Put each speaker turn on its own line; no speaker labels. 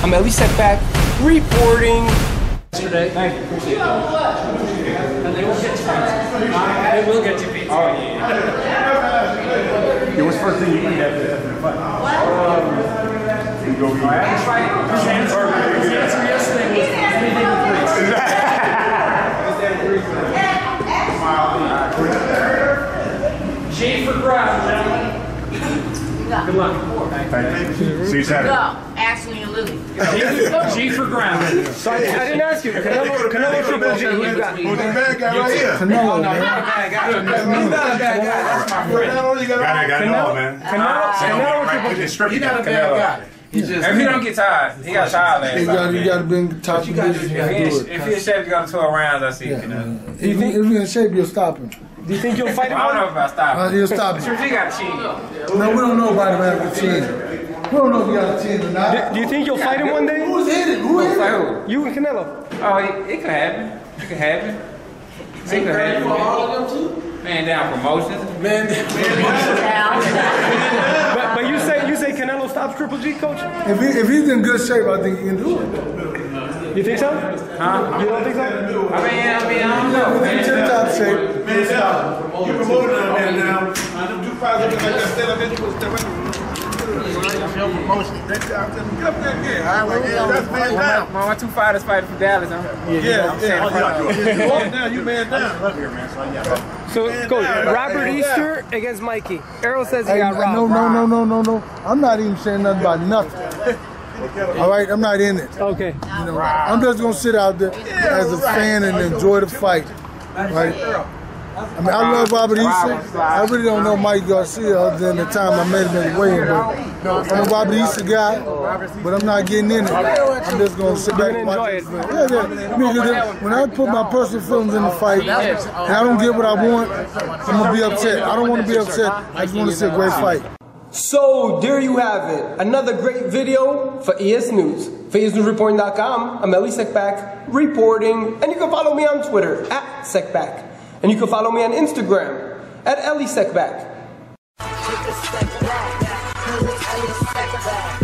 I'm Elie Seckbach reporting.
Yesterday. Thank you. Appreciate that. And they will get you pizza. They will get you pizza. Oh, yeah.
What's the first thing you eat after the fight? You go eat.
His answer yesterday was anything with grease. G for grab, gentlemen. Good luck.
Thank you. See you Saturday.
No, Ashley and Lily.
G for ground.
Sorry, I didn't ask you. Canelo Triple G. Who you got?
Who's the bad guy right here?
Canelo.
No, he's not a bad guy. He's not a bad guy. That's my friend.
Got it all, man.
Canelo Triple G.
He's not a bad guy.
If he don't get tired, he got tired last time.
You got to bring top division.
If he in shape to go to 12 rounds, I see.
If he's in shape, you'll stop him.
Do you think you'll fight him?
I don't know if I stop.
He'll stop him.
He got a chin.
No, we don't know about him having a chin. We don't know if he got a chin or not.
Do you think you'll fight him one day?
Who's hit it? Who hit it?
You and Canelo.
Oh, it could happen. It could happen. It could happen. Man down promotions.
Man down.
But you say Canelo stops Triple G, coach?
If he's in good shape, I think he can do it.
You think so?
Huh?
You don't think so?
I mean, I don't know.
If he's in tip-top shape,
Man down. You promoted that man down. Them 2 fights like that still up in you.
My 2 fighters fighting for Dallas.
Yeah. You man down.
So, coach, Robert Easter against Mikey. Errol says he got robbed.
No. I'm not even saying nothing about nothing. All right, I'm not in it.
Okay.
You know, I'm just gonna sit out there as a fan and enjoy the fight. Right? I mean, I love Robert Easter. I really don't know Mike Garcia other than the time I met him at Wayne. But I'm a Robert Easter guy, but I'm not getting in it. I'm just gonna sit back and watch it. Yeah. When I put my personal feelings in the fight and I don't get what I want, I'm gonna be upset. I don't want to be upset. I just want to see a great fight.
So, there you have it. Another great video for EsNews. For EsNewsReporting.com, I'm Elie Seckbach reporting. And you can follow me on Twitter, @Seckbach. And you can follow me on Instagram, @Elie Seckbach.